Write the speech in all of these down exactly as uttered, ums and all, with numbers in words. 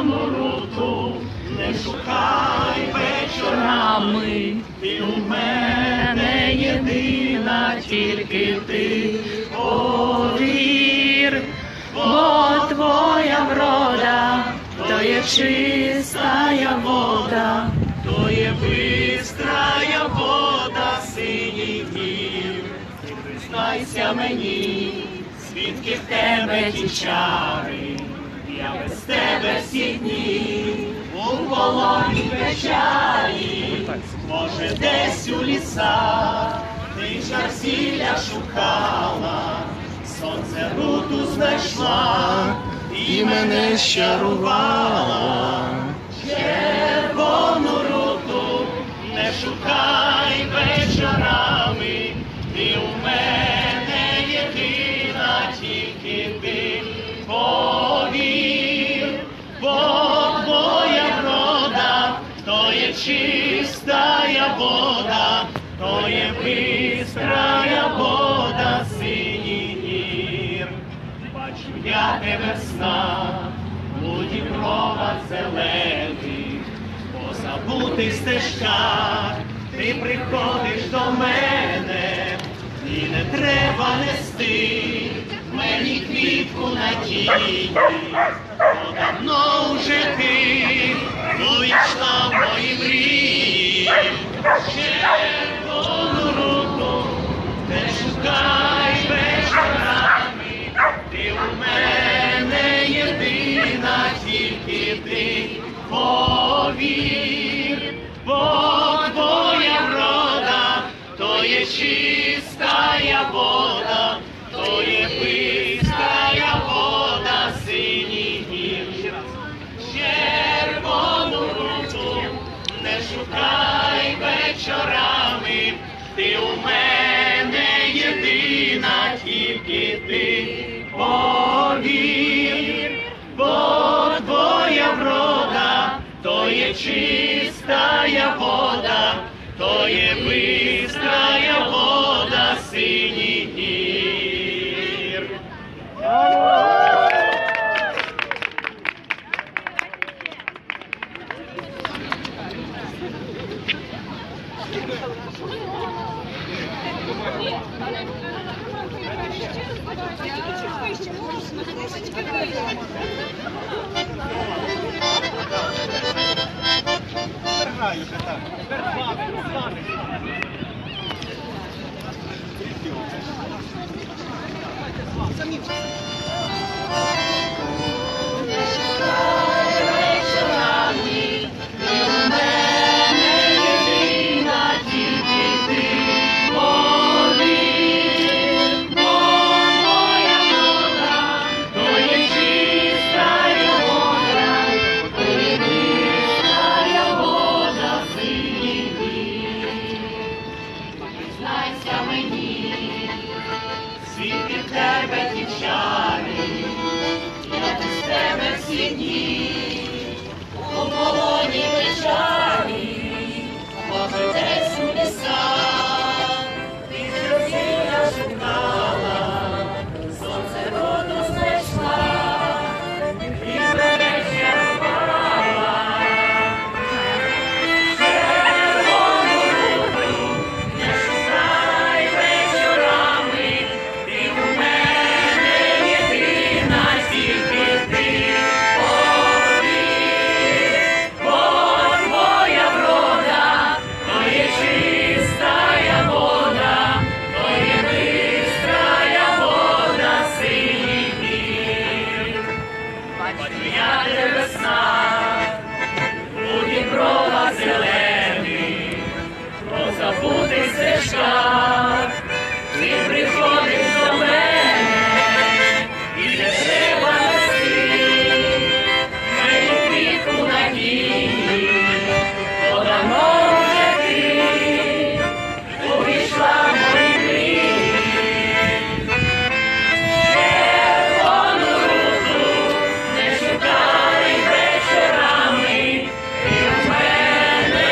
червону руту не шукай вечорами, ти у мене єдина, тільки ти повір, бо твоя врода, то є чистая вода, то є бистрая вода синіх гір. Ти признайся мені, звідки в тебе ті чари, я без тебе всі дні у полоні печалі. Може, десь у лісах ти жар зілля шукала, сонце руту знайшла і мене щарувала. Червону руту не шукай вечорами, ти у мене єдина, тільки ти повір, бо твоя врода, то є чистая вода, то є бистрая вода синіх гір. Бачу я тебе в снах, у дібровах зелених, по забутих стежках ти приходиш до мене, і не треба нести мені квітку надії, бо давно вже ти увійшла в мої мрії. Червону руту не шукай вечорами, ти у мене єдина, тільки ти повір, бо твоя врода, то є чистая вода, то є бистрая вода синіх гір. Червону руту не шукай вечорами, ти у мене єдина, тільки ти повір, бо твоя врода, то є чистая вода, то є бистрая вода синіх гір.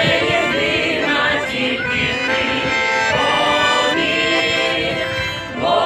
Бо